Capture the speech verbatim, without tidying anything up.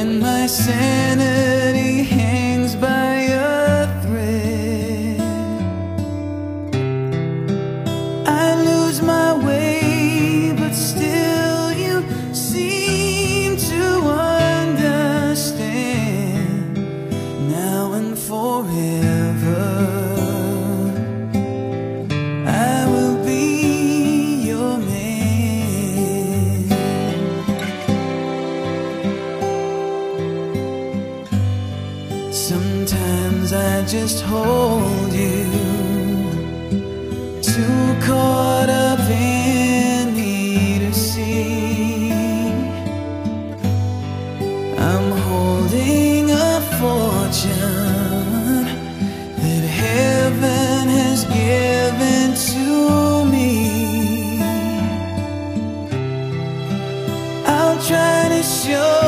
when my sanity hangs by a thread. I lose my way, but still you seem to understand. Now and forever I will be your man. Sometimes I just hold you, too caught up in me to see. I'm holding a fortune that heaven has given to me. I'll try to show